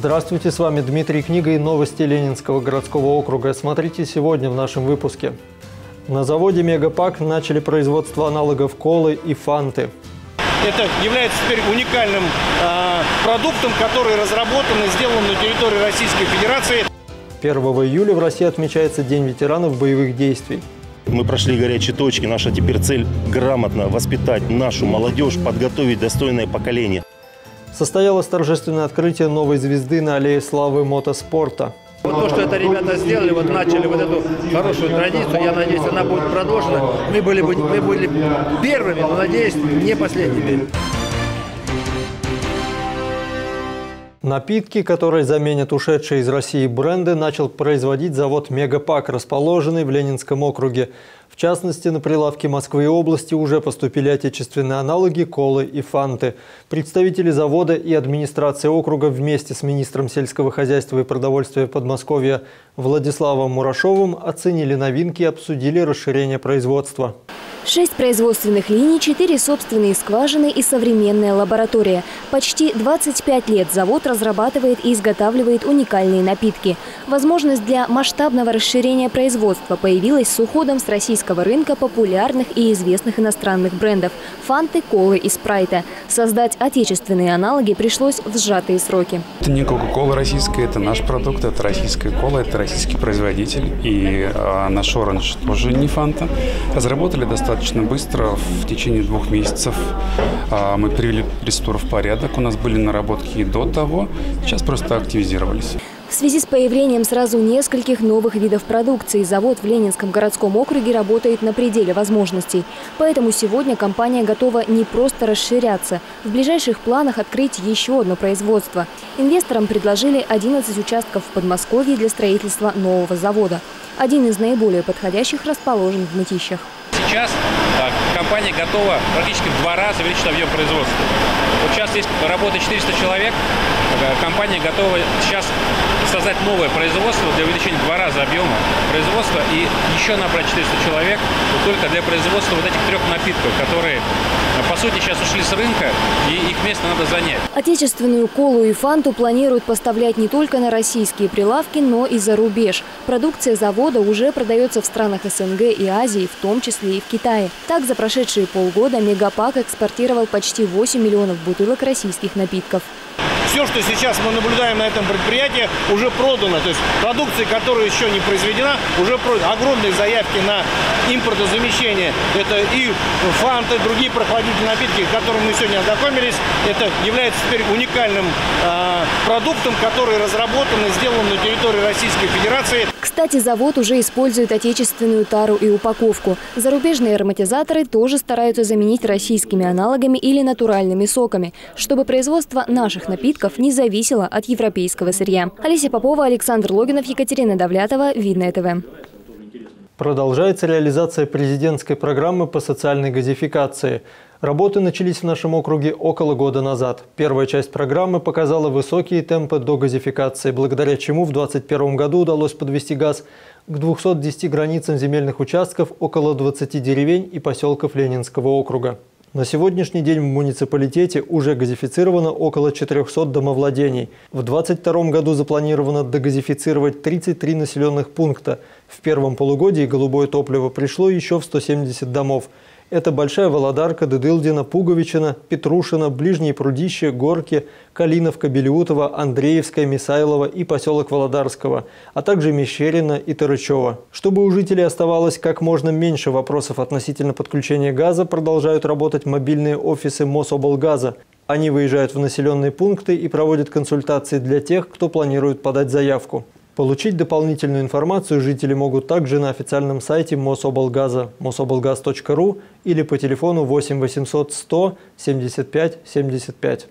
Здравствуйте, с вами Дмитрий Книга и новости Ленинского городского округа. Смотрите сегодня в нашем выпуске. На заводе «Мегапак» начали производство аналогов колы и фанты. Это является теперь уникальным продуктом, который разработан и сделан на территории Российской Федерации. 1 июля в России отмечается День ветеранов боевых действий. Мы прошли горячие точки. Наша теперь цель – грамотно воспитать нашу молодежь, подготовить достойное поколение. Состоялось торжественное открытие новой звезды на аллее славы мотоспорта. Вот то, что это ребята сделали, вот начали вот эту хорошую традицию, я надеюсь, она будет продолжена. Мы были первыми, но, надеюсь, не последними. Напитки, которые заменят ушедшие из России бренды, начал производить завод «Мегапак», расположенный в Ленинском округе. В частности, на прилавки Москвы и области уже поступили отечественные аналоги колы и фанты. Представители завода и администрации округа вместе с министром сельского хозяйства и продовольствия Подмосковья Владиславом Мурашовым оценили новинки и обсудили расширение производства. 6 производственных линий, 4 собственные скважины и современная лаборатория. Почти 25 лет завод разрабатывает и изготавливает уникальные напитки. Возможность для масштабного расширения производства появилась с уходом с российского рынка популярных и известных иностранных брендов – фанты, колы и спрайта. Создать отечественные аналоги пришлось в сжатые сроки. Это не кока-кола российская, это наш продукт, это российская кола, это российский производитель. И наш оранж тоже не фанта. Разработали достаточно быстро, в течение 2 месяцев мы привели рецептуру в порядок. У нас были наработки и до того, сейчас просто активизировались. В связи с появлением сразу нескольких новых видов продукции завод в Ленинском городском округе работает на пределе возможностей. Поэтому сегодня компания готова не просто расширяться. В ближайших планах открыть еще одно производство. Инвесторам предложили 11 участков в Подмосковье для строительства нового завода. Один из наиболее подходящих расположен в Мытищах. Сейчас компания готова практически в 2 раза увеличить объем производства. Вот сейчас здесь работает 400 человек. Компания готова сейчас создать новое производство для увеличения в 2 раза объема производства и еще набрать 400 человек только для производства вот этих 3 напитков, которые, по сути, сейчас ушли с рынка, и их место надо занять. Отечественную колу и фанту планируют поставлять не только на российские прилавки, но и за рубеж. Продукция завода уже продается в странах СНГ и Азии, в том числе и в Китае. Так, за прошедшие полгода «Мегапак» экспортировал почти 8 миллионов бутылок российских напитков. Все, что сейчас мы наблюдаем на этом предприятии, уже продано. То есть продукция, которая еще не произведена, уже продана. Огромные заявки на импортозамещение. Это и фанты, другие прохладительные напитки, с которыми мы сегодня ознакомились. Это является теперь уникальным продуктом, который разработан и сделан на территории Российской Федерации. Кстати, завод уже использует отечественную тару и упаковку. Зарубежные ароматизаторы тоже стараются заменить российскими аналогами или натуральными соками, чтобы производство наших напитков не зависело от европейского сырья. Олеся Попова, Александр Логинов, Екатерина Давлятова, Видное ТВ. Продолжается реализация президентской программы по социальной газификации. Работы начались в нашем округе около года назад. Первая часть программы показала высокие темпы догазификации, благодаря чему в 2021 году удалось подвести газ к 210 границам земельных участков, около 20 деревень и поселков Ленинского округа. На сегодняшний день в муниципалитете уже газифицировано около 400 домовладений. В 2022 году запланировано догазифицировать 33 населенных пункта. В первом полугодии голубое топливо пришло еще в 170 домов. Это Большая Володарка, Дыдылдина, Пуговичина, Петрушина, Ближние Прудище, Горки, Калиновка, Белиутова, Андреевская, Мисайлова и поселок Володарского, а также Мещерина и Тарычева. Чтобы у жителей оставалось как можно меньше вопросов относительно подключения газа, продолжают работать мобильные офисы Мособлгаза. Они выезжают в населенные пункты и проводят консультации для тех, кто планирует подать заявку. Получить дополнительную информацию жители могут также на официальном сайте Мособлгаза mosoblgaz.ru или по телефону 8 800 100 75 75.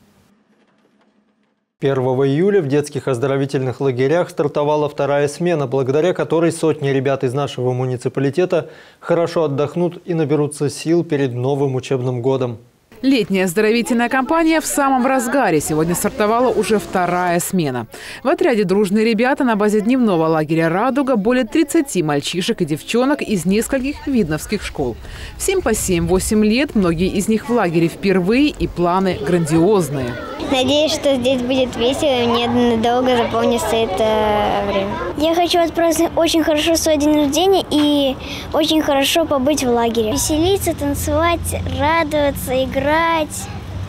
1 июля в детских оздоровительных лагерях стартовала 2-я смена, благодаря которой сотни ребят из нашего муниципалитета хорошо отдохнут и наберутся сил перед новым учебным годом. Летняя оздоровительная кампания в самом разгаре. Сегодня стартовала уже 2-я смена. В отряде «Дружные ребята» на базе дневного лагеря «Радуга» более 30 мальчишек и девчонок из нескольких видновских школ. Всем по 7-8 лет, многие из них в лагере впервые и планы грандиозные. Надеюсь, что здесь будет весело, и мне надолго запомнится это время. Я хочу отпраздновать очень хорошо свой день рождения и очень хорошо побыть в лагере. Веселиться, танцевать, радоваться, играть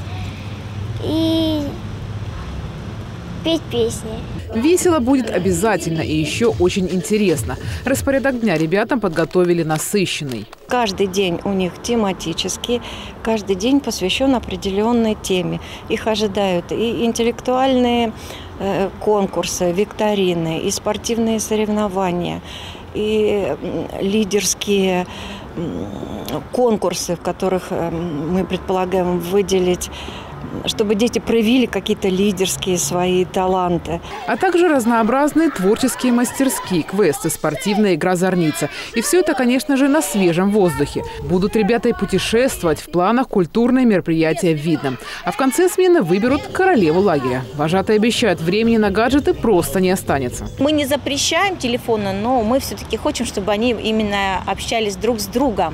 и петь песни. Весело будет обязательно и еще очень интересно. Распорядок дня ребятам подготовили насыщенный. Каждый день у них тематический, каждый день посвящен определенной теме. Их ожидают и интеллектуальные конкурсы, викторины, и спортивные соревнования, и лидерские конкурсы, в которых мы предполагаем выделить, чтобы дети проявили какие-то лидерские свои таланты. А также разнообразные творческие мастерские, квесты, спортивная игра «Зорница». И все это, конечно же, на свежем воздухе. Будут ребята и путешествовать, в планах культурные мероприятия в Видном. А в конце смены выберут королеву лагеря. Вожатые обещают, времени на гаджеты просто не останется. Мы не запрещаем телефоны, но мы все-таки хотим, чтобы они именно общались друг с другом.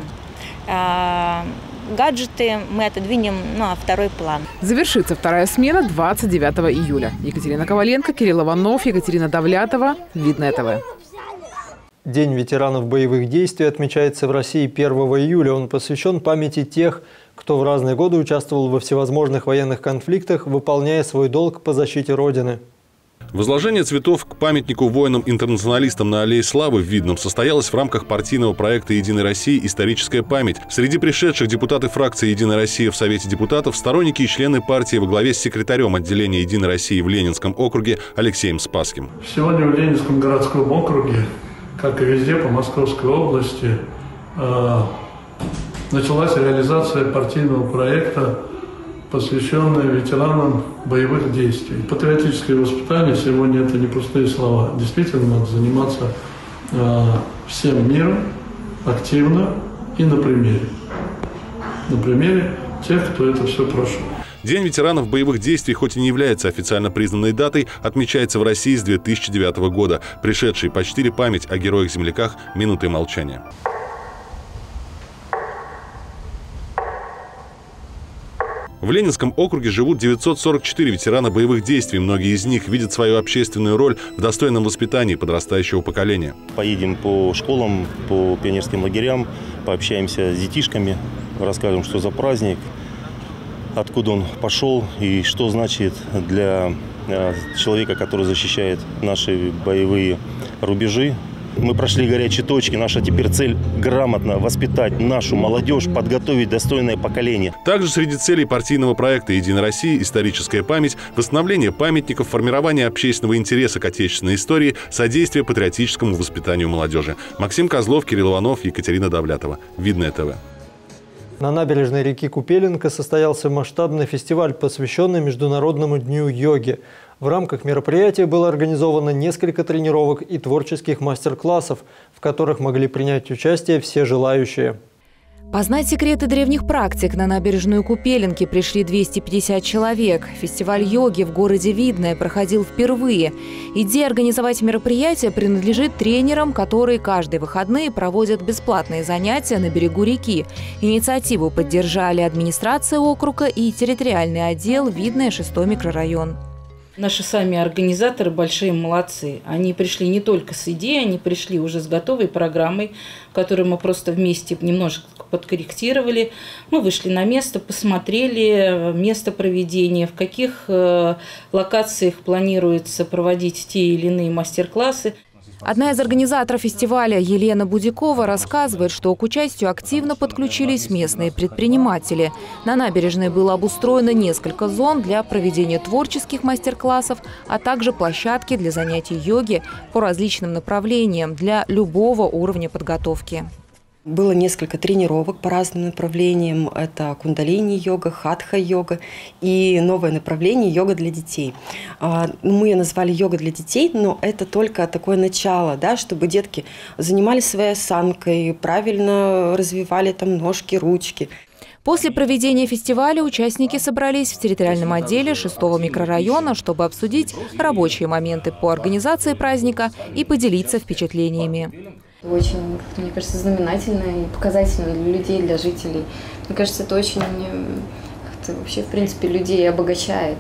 Гаджеты мы отодвинем на второй план. Завершится вторая смена 29 июля. Екатерина Коваленко, Кирилл Иванов, Екатерина Давлятова. Видное ТВ. День ветеранов боевых действий отмечается в России 1 июля. Он посвящен памяти тех, кто в разные годы участвовал во всевозможных военных конфликтах, выполняя свой долг по защите Родины. Возложение цветов к памятнику воинам-интернационалистам на Аллее Славы в Видном состоялось в рамках партийного проекта «Единой России. Историческая память». Среди пришедших депутаты фракции «Единая Россия» в Совете депутатов, сторонники и члены партии во главе с секретарем отделения «Единой России» в Ленинском округе Алексеем Спасским. Сегодня в Ленинском городском округе, как и везде по Московской области, началась реализация партийного проекта, посвященная ветеранам боевых действий. Патриотическое воспитание сегодня – это не пустые слова. Действительно, надо заниматься всем миром активно и на примере. На примере тех, кто это все прошел. День ветеранов боевых действий, хоть и не является официально признанной датой, отмечается в России с 2009 года, пришедшей почтили память о героях-земляках минутой молчания. В Ленинском округе живут 944 ветерана боевых действий. Многие из них видят свою общественную роль в достойном воспитании подрастающего поколения. Поедем по школам, по пионерским лагерям, пообщаемся с детишками, расскажем, что за праздник, откуда он пошел и что значит для человека, который защищает наши боевые рубежи. Мы прошли горячие точки. Наша теперь цель – грамотно воспитать нашу молодежь, подготовить достойное поколение. Также среди целей партийного проекта «Единая Россия. Историческая память» – восстановление памятников, формирование общественного интереса к отечественной истории, содействие патриотическому воспитанию молодежи. Максим Козлов, Кирилл Иванов, Екатерина Давлятова. Видное ТВ. На набережной реки Купеленко состоялся масштабный фестиваль, посвященный Международному дню йоги. В рамках мероприятия было организовано несколько тренировок и творческих мастер-классов, в которых могли принять участие все желающие. Познать секреты древних практик на набережную Купеленки пришли 250 человек. Фестиваль йоги в городе Видное проходил впервые. Идея организовать мероприятие принадлежит тренерам, которые каждые выходные проводят бесплатные занятия на берегу реки. Инициативу поддержали администрация округа и территориальный отдел Видное 6-й микрорайон. Наши сами организаторы большие молодцы. Они пришли не только с идеей, они пришли уже с готовой программой, которую мы просто вместе немножко подкорректировали. Мы вышли на место, посмотрели место проведения, в каких локациях планируется проводить те или иные мастер-классы. Одна из организаторов фестиваля Елена Будякова рассказывает, что к участию активно подключились местные предприниматели. На набережной было обустроено несколько зон для проведения творческих мастер-классов, а также площадки для занятий йоги по различным направлениям для любого уровня подготовки. Было несколько тренировок по разным направлениям. Это кундалини-йога, хатха-йога и новое направление йога для детей. Мы ее назвали йога для детей, но это только такое начало, да, чтобы детки занимались своей осанкой, правильно развивали там ножки, ручки. После проведения фестиваля участники собрались в территориальном отделе 6-го микрорайона, чтобы обсудить рабочие моменты по организации праздника и поделиться впечатлениями. Очень, мне кажется, знаменательно и показательно для людей, для жителей. Мне кажется, это очень вообще, в принципе, людей обогащает.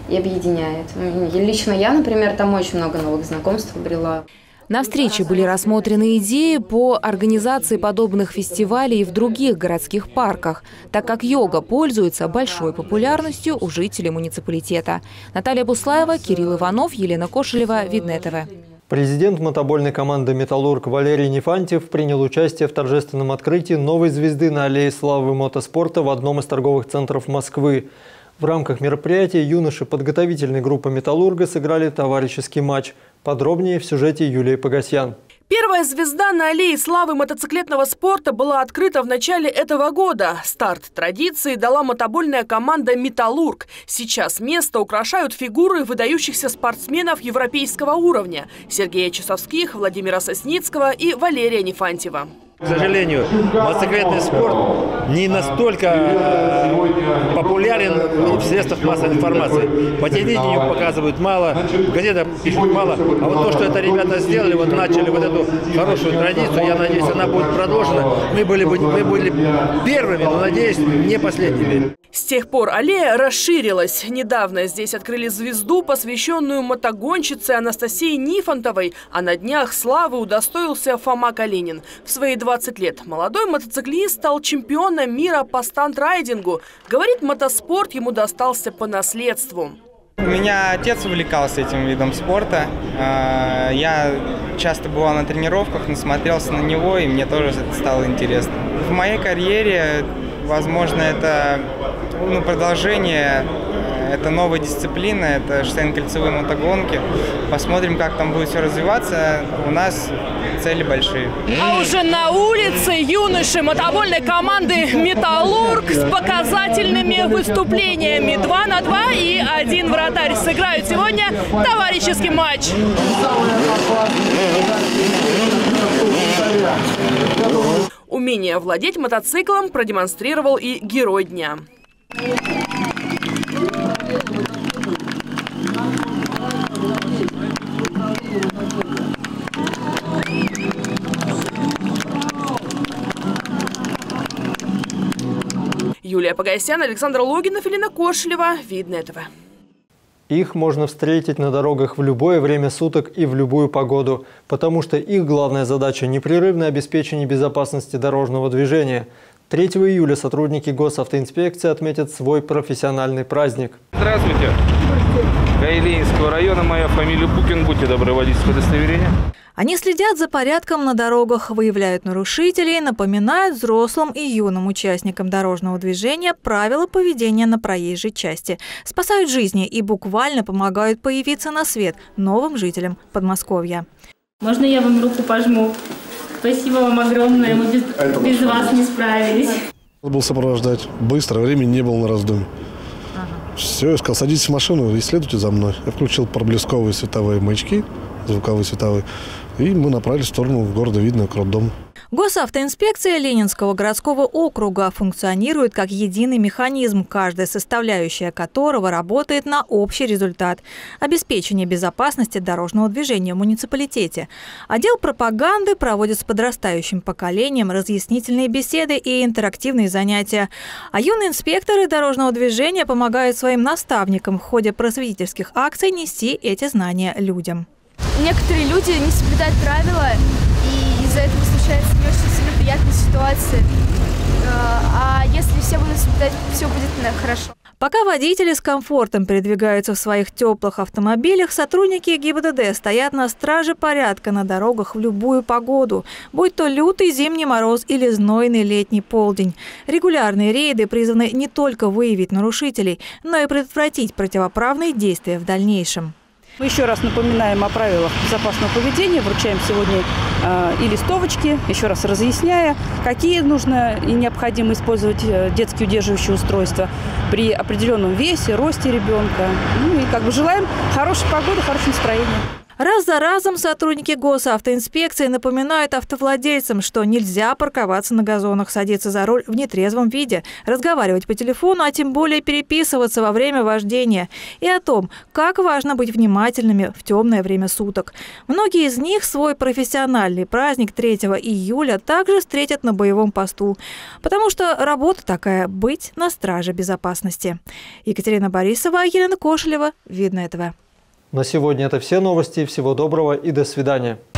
и объединяет. Лично я, например, там очень много новых знакомств обрела. На встрече были рассмотрены идеи по организации подобных фестивалей в других городских парках, так как йога пользуется большой популярностью у жителей муниципалитета. Наталья Буслаева, Кирилл Иванов, Елена Кошелева, Видное ТВ. Президент мотобольной команды «Металлург» Валерий Нефантьев принял участие в торжественном открытии новой звезды на Аллее славы мотоспорта в одном из торговых центров Москвы. В рамках мероприятия юноши подготовительной группы «Металлурга» сыграли товарищеский матч. Подробнее в сюжете Юлии Погосян. Первая звезда на Аллее славы мотоциклетного спорта была открыта в начале этого года. Старт традиции дала мотобольная команда «Металлург». Сейчас место украшают фигуры выдающихся спортсменов европейского уровня – Сергея Часовских, Владимира Сосницкого и Валерия Нефантьева. К сожалению, мотоциклетный спорт не настолько популярен в средствах массовой информации. По телевидению показывают мало, в газетах пишут мало. А вот то, что это ребята сделали, вот начали вот эту хорошую традицию, я надеюсь, она будет продолжена. Мы были первыми, но, надеюсь, не последними. С тех пор аллея расширилась. Недавно здесь открыли звезду, посвященную мотогонщице Анастасии Нифонтовой, а на днях славы удостоился Фома Калинин. В свои 20 лет молодой мотоциклист стал чемпионом мира по стандрайдингу. Говорит, мотоспорт ему достался по наследству. У меня отец увлекался этим видом спорта. Я часто бывал на тренировках, насмотрелся на него, и мне тоже это стало интересно. В моей карьере, возможно, это продолжение, это новая дисциплина, это шоссейно-кольцевые мотогонки. Посмотрим, как там будет все развиваться. У нас цели большие. А уже на улице юноши мотобольной команды «Металлург» с показательными выступлениями. 2 на 2 и 1 вратарь сыграют сегодня товарищеский матч. Умение владеть мотоциклом продемонстрировал и герой дня. Юлия Погосян, Александр Логинов, Елена Кошелева, Видное ТВ. Их можно встретить на дорогах в любое время суток и в любую погоду, потому что их главная задача – непрерывное обеспечение безопасности дорожного движения. 3 июля сотрудники госавтоинспекции отметят свой профессиональный праздник. Здравствуйте. Гаи-Ленинского района, моя фамилия Букин. Будьте добры, водительское удостоверение. Они следят за порядком на дорогах, выявляют нарушителей, напоминают взрослым и юным участникам дорожного движения правила поведения на проезжей части, спасают жизни и буквально помогают появиться на свет новым жителям Подмосковья. Можно я вам руку пожму? Спасибо вам огромное, мы без вас не справились. Надо было сопровождать. Быстро, времени не было на раздумье. Все, я сказал, садитесь в машину и следуйте за мной. Я включил проблесковые световые маячки, звуковые световые, и мы направились в сторону города Видное, к роддому. Госавтоинспекция Ленинского городского округа функционирует как единый механизм, каждая составляющая которого работает на общий результат – обеспечение безопасности дорожного движения в муниципалитете. Отдел пропаганды проводит с подрастающим поколением разъяснительные беседы и интерактивные занятия. А юные инспекторы дорожного движения помогают своим наставникам в ходе просветительских акций нести эти знания людям. Некоторые люди не соблюдают правила, и из-за этого случаются не очень сильно приятные ситуации. А если все будут соблюдать, все будет хорошо. Пока водители с комфортом передвигаются в своих теплых автомобилях, сотрудники ГИБДД стоят на страже порядка на дорогах в любую погоду, будь то лютый зимний мороз или знойный летний полдень. Регулярные рейды призваны не только выявить нарушителей, но и предотвратить противоправные действия в дальнейшем. Мы еще раз напоминаем о правилах безопасного поведения, вручаем сегодня и листовочки, еще раз разъясняя, какие нужно и необходимо использовать детские удерживающие устройства при определенном весе, росте ребенка. Ну и желаем хорошей погоды, хорошего настроения. Раз за разом сотрудники госавтоинспекции напоминают автовладельцам, что нельзя парковаться на газонах, садиться за руль в нетрезвом виде, разговаривать по телефону, а тем более переписываться во время вождения. И о том, как важно быть внимательными в темное время суток. Многие из них свой профессиональный праздник 3 июля также встретят на боевом посту. Потому что работа такая – быть на страже безопасности. Екатерина Борисова, Елена Кошелева, Видное ТВ. На сегодня это все новости. Всего доброго и до свидания.